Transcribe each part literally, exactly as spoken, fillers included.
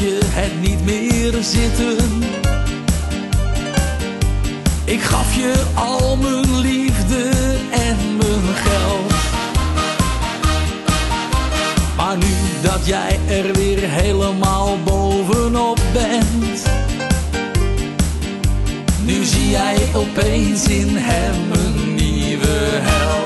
je het niet meer zitten. Ik gaf je al mijn liefde en mijn geld. Maar nu dat jij er weer helemaal bovenop bent, nu zie jij opeens in hem een nieuwe held.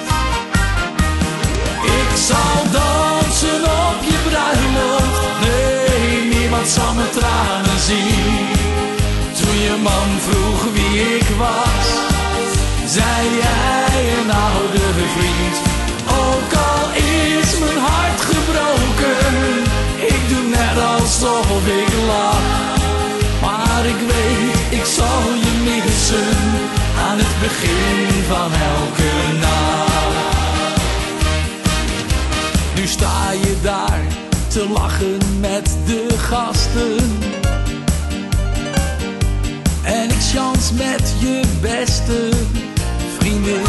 Ik zal dansen op je bruiloft, nee, niemand zal mijn tranen zien. Toen je man vroeg wie ik was, zei jij een oude vriend. Ook al is mijn hart gebroken, ik doe net alsof ik lach. Maar ik weet, ik zal je missen aan het begin van elke nacht. Nu sta je daar te lachen met de gasten, en ik chans met je beste vriendin.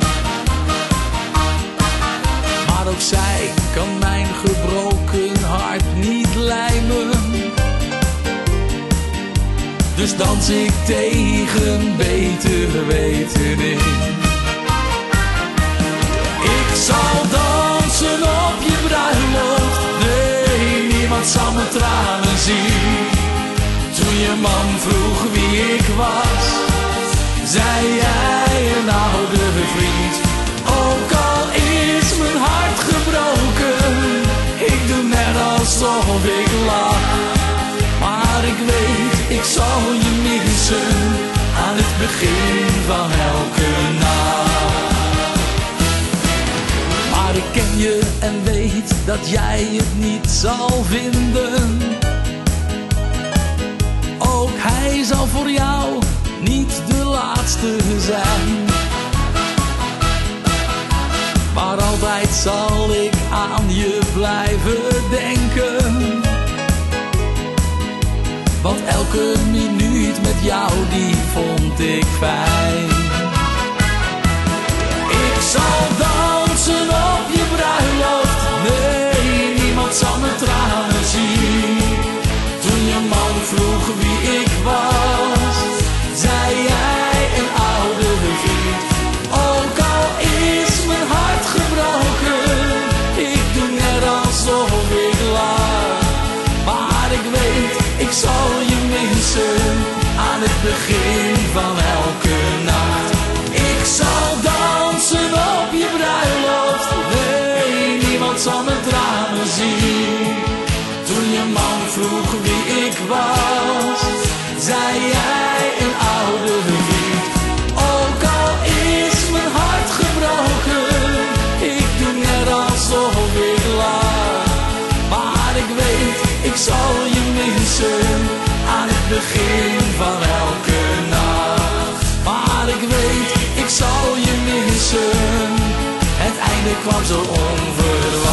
Maar ook zij kan mijn gebroken hart niet lijmen. Dus dans ik tegen beter weten in. Ik zal dansen op je bruiloft, nee, niemand zal mijn tranen zien. Toen je man vroeg wie ik was, zei jij een oude vriend. Ook al is mijn hart gebroken, ik doe net alsof ik lach. Maar ik weet, ik zal je missen aan het begin van elke nacht. Maar ik ken je en weet dat jij het niet zal vinden. Ook hij zal voor jou niet de laatste zijn. Maar altijd zal ik aan je blijven denken, want elke minuut met jou die vond ik fijn. Ik zal dansen op je bruiloft, nee, niemand zal mijn tranen zien. Toen je man vroeg wie ik was, zei jij een oude vriend. Ook al is mijn hart gebroken, ik doe net alsof ik lach. Maar ik weet, ik zal je missen aan het begin van elke nacht. Ik zal dansen op je bruiloft, nee, niemand zal mijn tranen zien. Toen je man vroeg wie ik was, zei jij een oude vriend. Ook al is mijn hart gebroken, ik doe net alsof ik lach. Maar ik weet, ik zal je missen aan het begin van elke nacht. Maar ik weet, ik zal je missen, het einde kwam zo onverwacht.